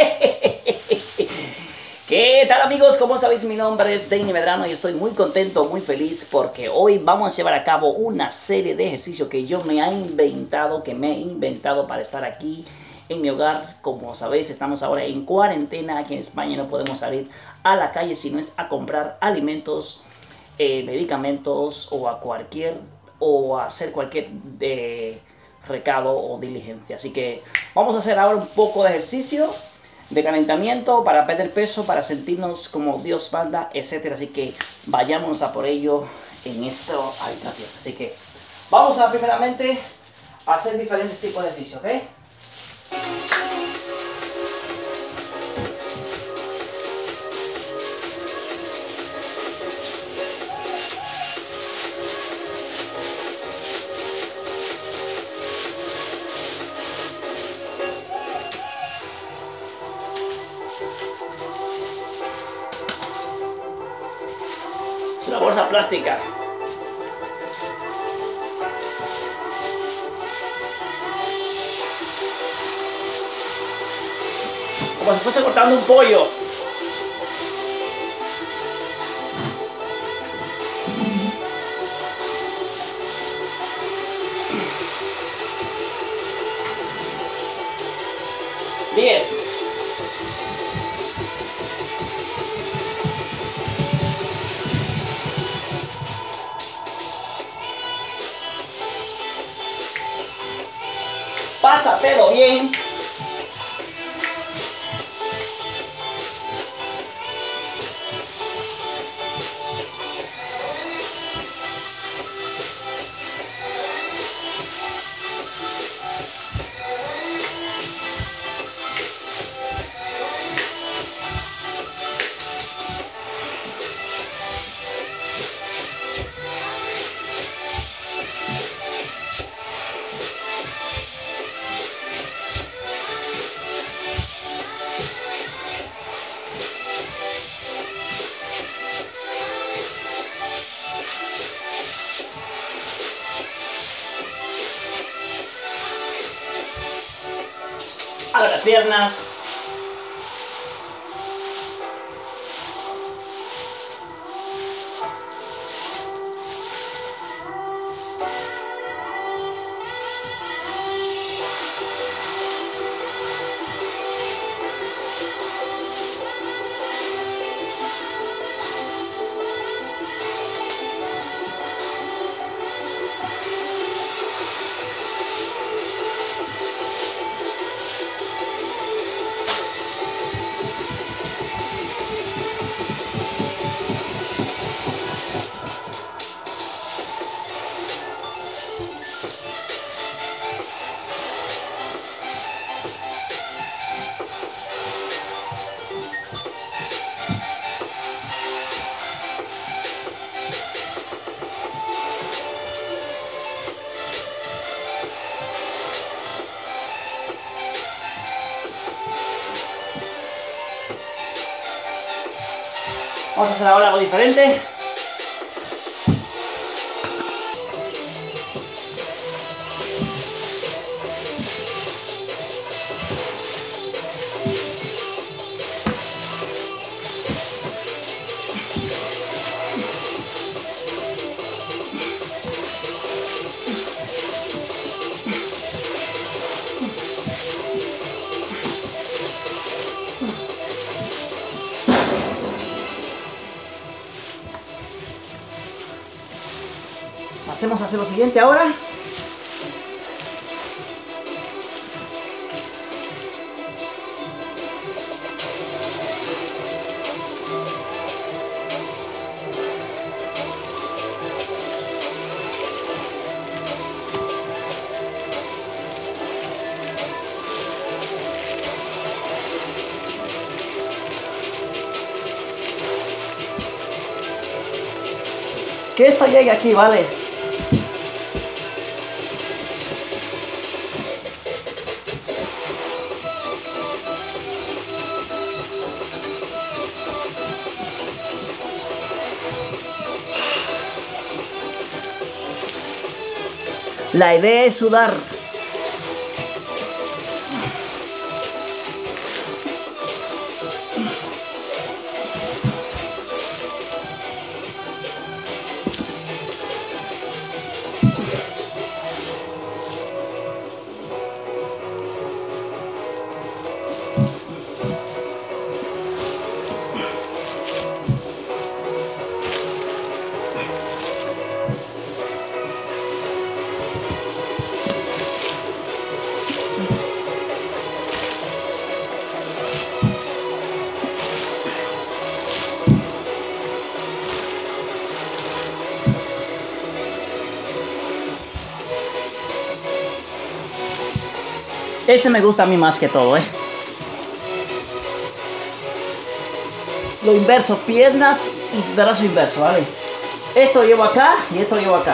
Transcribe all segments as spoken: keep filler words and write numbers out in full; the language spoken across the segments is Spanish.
¿Qué tal amigos? Como sabéis, mi nombre es Danny Medrano y estoy muy contento, muy feliz porque hoy vamos a llevar a cabo una serie de ejercicios que yo me he inventado, que me he inventado para estar aquí en mi hogar. Como sabéis, estamos ahora en cuarentena aquí en España, no podemos salir a la calle si no es a comprar alimentos, eh, medicamentos o a cualquier o a hacer cualquier de recado o diligencia. Así que vamos a hacer ahora un poco de ejercicio de calentamiento para perder peso, para sentirnos como Dios manda, etcétera. Así que vayamos a por ello en esta habitación. Así que vamos a primeramente a hacer diferentes tipos de ejercicio, ¿ok? Es una bolsa plástica. Como si fuese cortando un pollo. Diez. Pásatelo bien. Abra las piernas. Vamos a hacer ahora algo diferente. Pasemos a hacer lo siguiente ahora. Que esto llegue aquí, ¿vale? La idea es sudar. Este me gusta a mí más que todo, ¿eh? Lo inverso, piernas y brazo inverso, ¿vale? Esto llevo acá y esto llevo acá.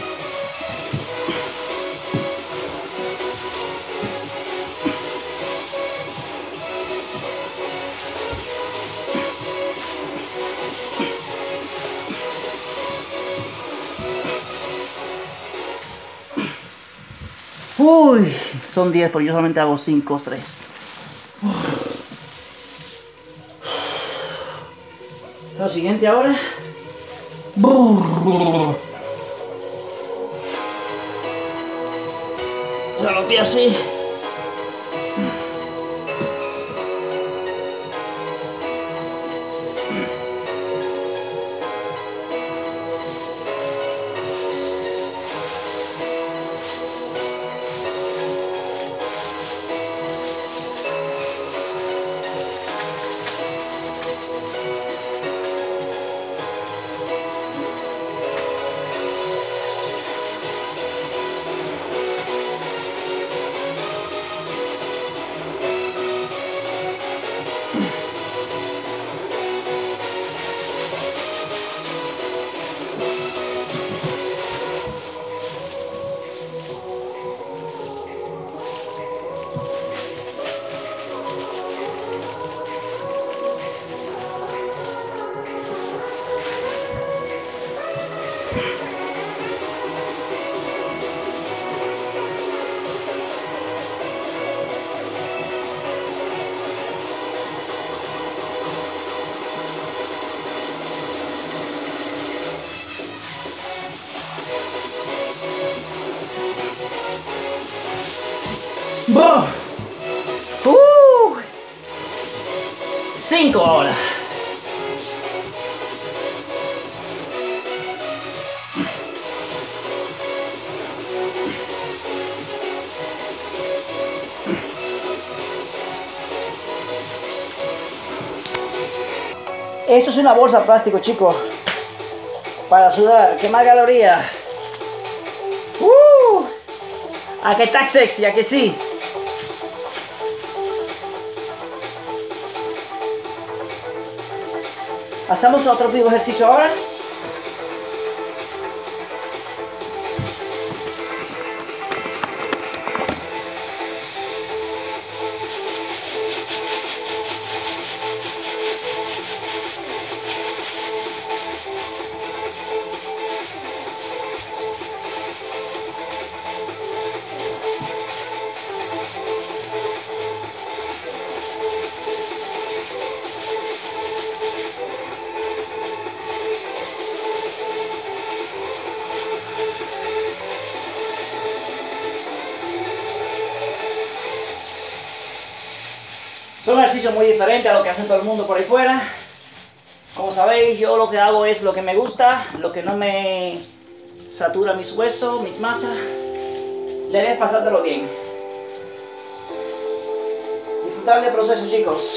Uy, son diez, pero yo solamente hago cinco, tres. Lo siguiente ahora. Se lo pide así. Uh, cinco ahora. Esto es una bolsa de plástico, chicos, para sudar, quemar calorías. Uh, ¿A que está sexy? ¿A que sí? Hacemos otro mismo ejercicio ahora. Son ejercicios muy diferentes a lo que hace todo el mundo por ahí fuera. Como sabéis, yo lo que hago es lo que me gusta, lo que no me satura mis huesos, mis masas. La idea es pasártelo bien. Disfrutar del proceso, chicos.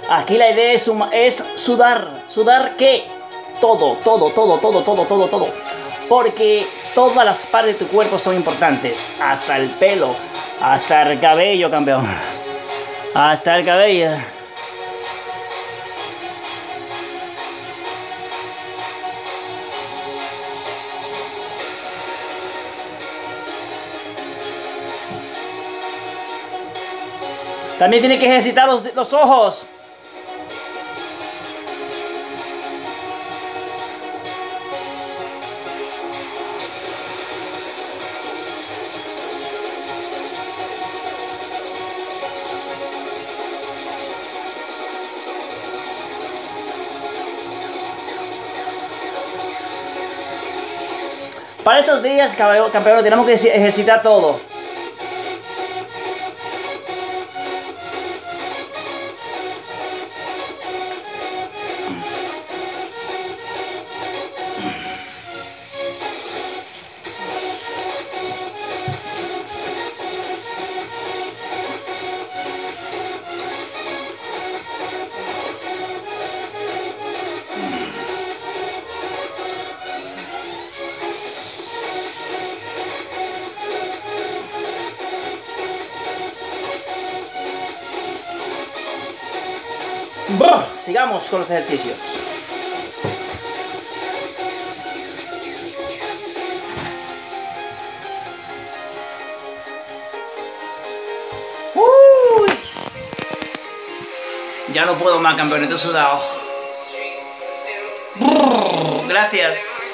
Aquí la idea es, es sudar. ¿Sudar qué? Todo, todo, todo, todo, todo, todo, todo. Porque todas las partes de tu cuerpo son importantes. Hasta el pelo, hasta el cabello, campeón. Hasta el cabello. También tiene que ejercitar los, los ojos. Para estos días, campeón, tenemos que ejercitar todo. Buh, sigamos con los ejercicios. Uy. Ya no puedo más, campeón, estoy sudado. Brr, gracias.